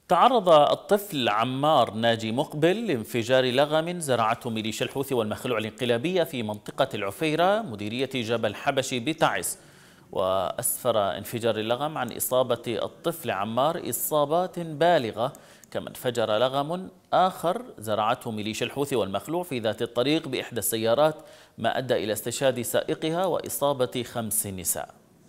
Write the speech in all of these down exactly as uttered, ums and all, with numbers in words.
تعرض الطفل عمار ناجي مقبل لانفجار لغم زرعته ميليشيا الحوثي والمخلوع الانقلابية في منطقة العفيرة مديرية جبل حبشي بتعز. وأسفر انفجار اللغم عن إصابة الطفل عمار إصابات بالغة، كما انفجر لغم آخر زرعته ميليشيا الحوثي والمخلوع في ذات الطريق بإحدى السيارات، ما أدى إلى استشهاد سائقها وإصابة خمس نساء.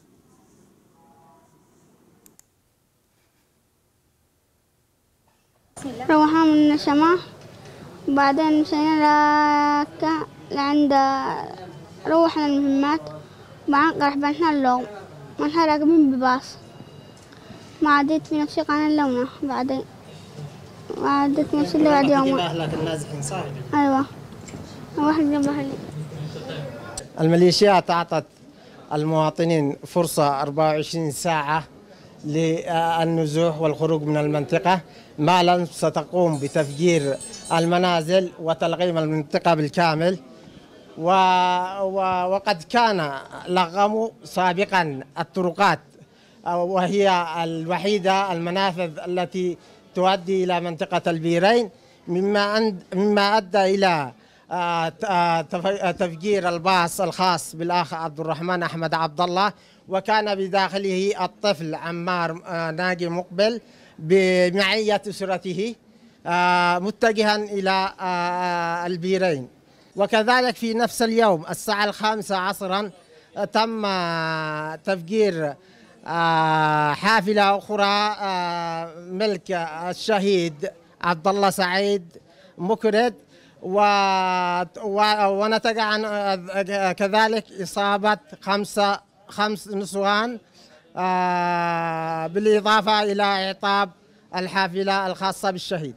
روحنا من الشمال وبعدين مشينا لك لعند روحنا المهمات، وبعدين رحبنا اللوم ونحن راكبين بباص. ما عديت في نفسي قانا اللومة بعدين ما عديت في نفسي بعد يوم. أهلك النازحين صح؟ أيوة، واحد جنب أهلي. الميليشيات أعطت المواطنين فرصة أربعة وعشرين ساعة للنزوح والخروج من المنطقة، ما لم ستقوم بتفجير المنازل وتلغيم المنطقة بالكامل. و... و... وقد كان لغموا سابقا الطرقات، وهي الوحيدة المنافذ التي تؤدي إلى منطقة البيرين، مما أن... مما أدى إلى تفجير الباص الخاص بالأخ عبد الرحمن أحمد عبد الله، وكان بداخله الطفل عمار ناجي مقبل بمعية أسرته متجها إلى البيرين. وكذلك في نفس اليوم الساعة الخامسة عصرا تم تفجير حافلة أخرى ملك الشهيد عبد الله سعيد مكرد، ونتج عن كذلك إصابة خمسة خمس نسوان، بالإضافة إلى إعطاب الحافلة الخاصة بالشهيد.